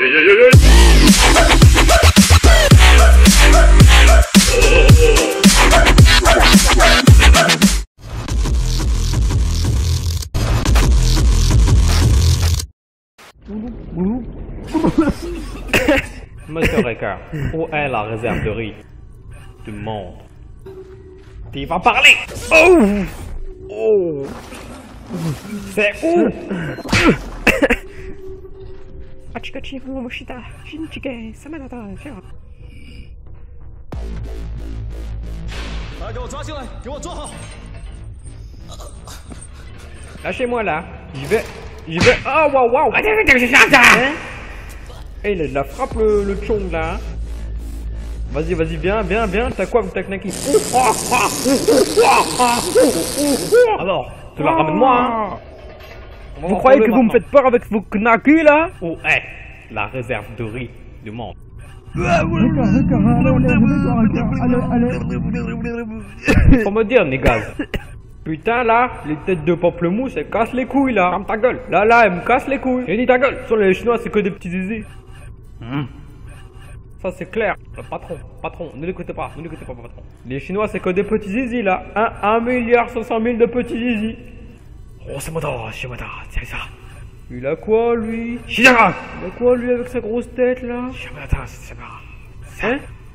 Monsieur Ricard, où est la réserve de riz du monde? Tu vas parler? Oh! Oh! C'est où? Lâchez-moi là, j'y vais. Oh waouh waouh! Hein? Hey, il a de la frappe le chong là. Vas-y, vas-y, bien, t'as quoi avec ta knaki? Alors, tu la ramènes moi hein? Vous croyez que vous me faites peur avec vos knaki là? Oh, hey, la réserve de riz du monde. Faut me dire, négaz. Putain là, les têtes de pamplemousse elles cassent les couilles là. Ferme ta gueule. Là, elles me cassent les couilles. J'ai dit ta gueule. Sur les Chinois, c'est que des petits zizi. Ça c'est clair. Le patron, ne l'écoutez pas, patron. Les Chinois, c'est que des petits zizi là. 1,5 milliard de petits zizi. Oh, c'est ça. Il a quoi lui? Il a quoi lui avec sa grosse tête là? Hein?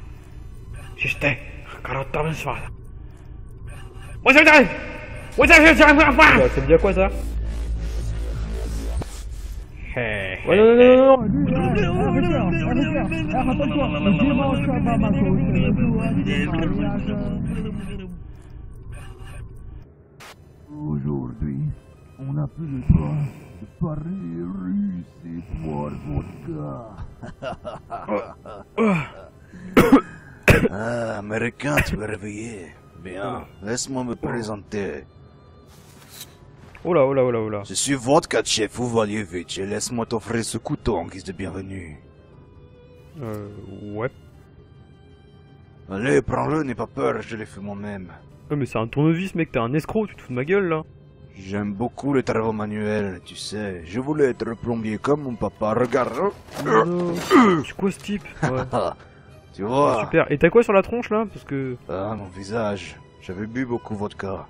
Ça veut dire quoi ça? Ouais, non. Aujourd'hui, on n'a plus le droit de parler russe et boire vodka. Ah, américain, tu me réveiller. Bien, laisse-moi me présenter. Oh là. Je suis Vodka Chef Uvalievitch et laisse-moi t'offrir ce couteau en guise de bienvenue. Ouais. Allez, prends-le, n'aie pas peur, je l'ai fait moi-même. Ouais, mais c'est un tournevis, mec, t'es un escroc, tu te fous de ma gueule là. J'aime beaucoup les travaux manuels, tu sais. Je voulais être plombier comme mon papa, regarde. C'est quoi ce type? Ouais. Tu vois. Super, et t'as quoi sur la tronche là? Parce que... Ah, mon visage. J'avais bu beaucoup vodka.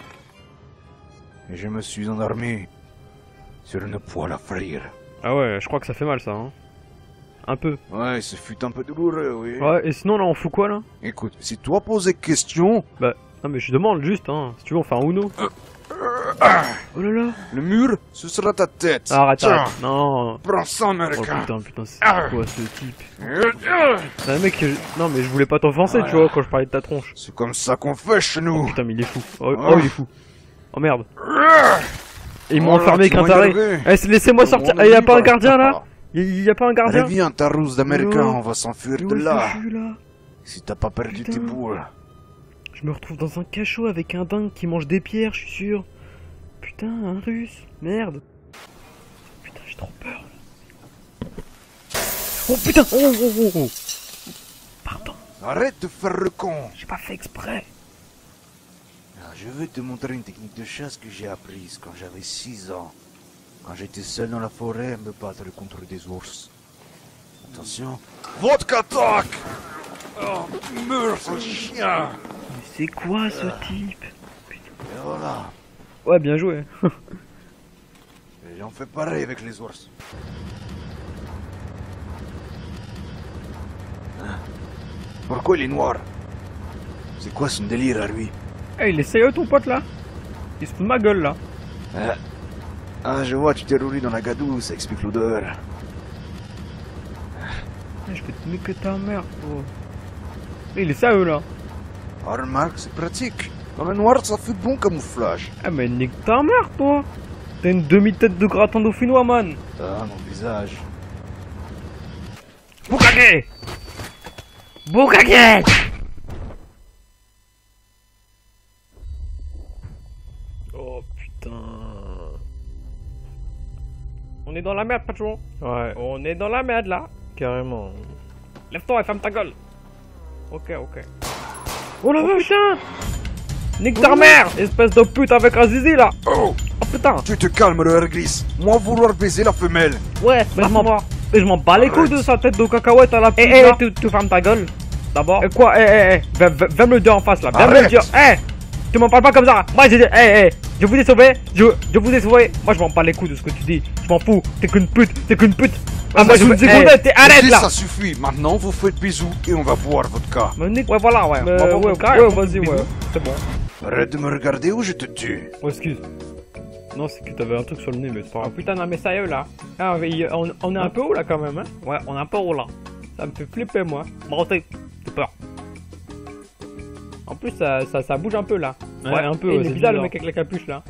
Et je me suis endormi sur une poêle à frire. Ah ouais, je crois que ça fait mal ça, hein. Un peu. Ouais, ce fut un peu douloureux, oui. Ouais, et sinon là on fout quoi là? Écoute, si toi posais question... Bah, non mais je demande juste, hein. Si tu veux on fait un Uno. Oh là là. Le mur, ce sera ta tête. Arrête. Non. Prends ça, Oh américain. putain, c'est quoi ce type? Non mec, non mais je voulais pas t'offenser, tu vois, quand je parlais de ta tronche. C'est comme ça qu'on fait chez nous. Oh putain, mais il est fou. Oh il est fou. Oh merde. Et ils m'ont enfermé avec un taré. Eh, laissez-moi sortir. Eh, y'a pas un gardien là? Y'a pas un gardien? Reviens, ta rousse d'américain, on va s'enfuir de là. Là. Si t'as pas perdu tes boules. Je me retrouve dans un cachot avec un dingue qui mange des pierres, je suis sûr. Putain, un russe. Merde. Putain, j'ai trop peur. Oh putain. Oh. Pardon. Arrête de faire le con. J'ai pas fait exprès. Je vais te montrer une technique de chasse que j'ai apprise quand j'avais 6 ans. Quand j'étais seul dans la forêt à me battre contre des ours. Attention. Vodka attack! Oh, meurs, ce chien! Mais c'est quoi ce type? Putain. Et voilà. Ouais, bien joué. Et on fait pareil avec les ours. Pourquoi il est noir? C'est quoi son délire à lui? Eh, il est sérieux ton pote là? Il se fout de ma gueule là. Ah, je vois, tu t'es roulé dans la gadoue, ça explique l'odeur. Je peux te niquer ta mère, oh. Il est sérieux là. Ah, remarque, c'est pratique. Dans le noir, ça fait bon camouflage. Ah, mais nique ta mère, toi. T'as une demi-tête de gratin dauphinois, man. Ah, mon visage. Bukake! Bukake! Oh putain. On est dans la merde, patron. Ouais. On est dans la merde là. Carrément. Lève-toi et ferme ta gueule. Ok. Oh la vache! Putain! Nique ta mère! Espèce de pute avec un zizi là! Oh putain! Tu te calmes, le air glisse. Moi vouloir baiser la femelle. Ouais, baise-moi. Et je m'en bats les couilles de sa tête de cacahuète à la pute. Tu fermes ta gueule. D'abord. Et quoi? Va me le dire en face là. Viens me le dire. Tu m'en parles pas comme ça. Moi j'ai dit, je vous ai sauvé. Je vous ai sauvé. Moi je m'en bats les couilles de ce que tu dis. Je m'en fous. T'es qu'une pute. T'es qu'une pute. Ah, moi je vous ai t'es arrête là. Ça suffit. Maintenant, vous faites bisous et on va boire votre cas. Ouais, voilà, ouais. Ouais, vas-y, ouais. C'est bon. Arrête de me regarder ou je te tue. Oh, excuse. Non, c'est que t'avais un truc sur le nez, mais c'est pas grave. Oh putain, non, mais sérieux là. Ah, on est un peu haut là quand même, hein. Ouais, on est un peu haut là. Ça me fait flipper, moi. Bon, j'ai peur. En plus, ça bouge un peu là. Ouais, un peu. Il est bizarre le mec avec la capuche là.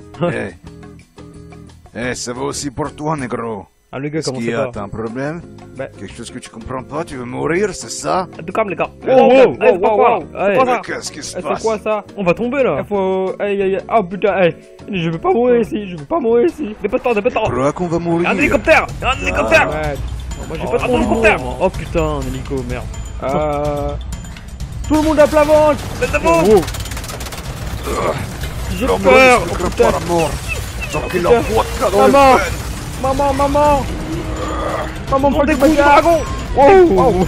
Ça va aussi pour toi, négro. Ah, le gars, comment c'est pas? T'as un problème? Quelque chose que tu comprends pas? Tu veux mourir, c'est ça? Tout calme, les gars. Wow. Qu'est-ce qui se passe? C'est quoi ça? On va tomber là. Il faut. Oh putain, je veux pas mourir ici. Dépêche-toi. Tu crois qu'on va mourir? Un hélicoptère. Moi j'ai pas trop d'hélicoptère. Oh putain, un hélico, merde. Tout le monde à plat ventre. J'ai peur. Oh putain. Maman, prends des coups de dragon. Wow.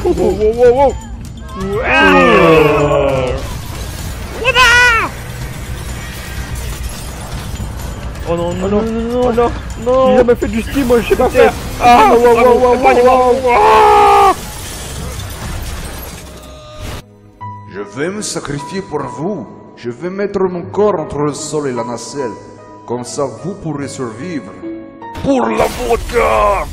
Oh non. J'ai jamais fait du ski, moi je sais pas faire. Je vais me sacrifier pour vous. Je vais mettre mon corps entre le sol et la nacelle. Comme ça, vous pourrez survivre. Pour la vodka!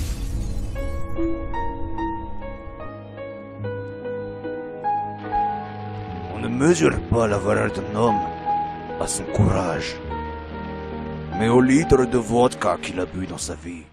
On ne mesure pas la valeur d'un homme à son courage, mais au litre de vodka qu'il a bu dans sa vie.